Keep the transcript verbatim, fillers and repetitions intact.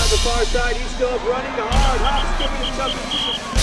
the far side. He's still up running hard. Hop's giving his toughest.